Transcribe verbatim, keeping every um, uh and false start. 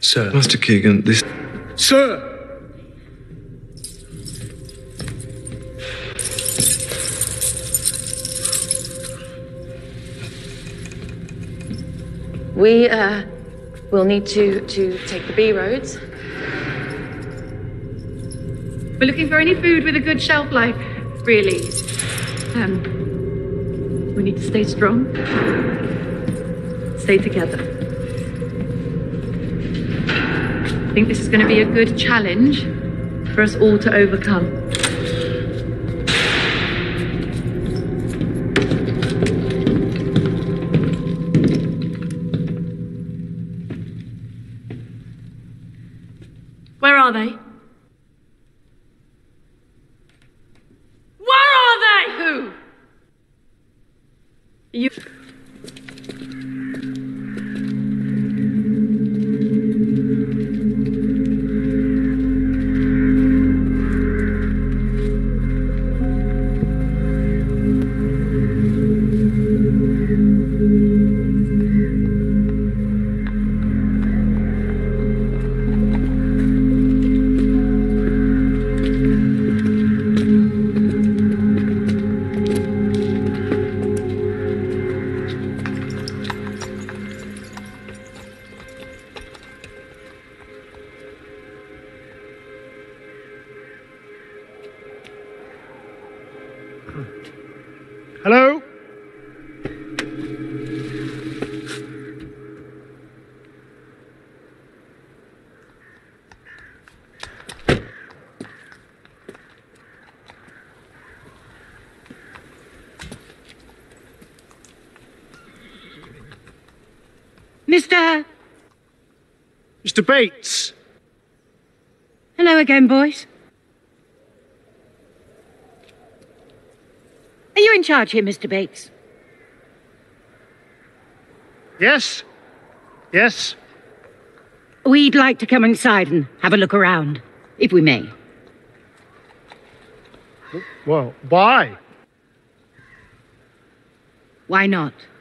Sir. Master Keegan, this... Sir! We, uh, will need to, to take the B roads. We're looking for any food with a good shelf life, really. Um, we need to stay strong. Stay together. I think this is going to be a good challenge for us all to overcome. Where are they? Where are they? Who? You... Hello? Mister... Mister Bates. Hello again, boys. Are you in charge here, Mister Bates? Yes? Yes? We'd like to come inside and have a look around, if we may. Well, why? Why not?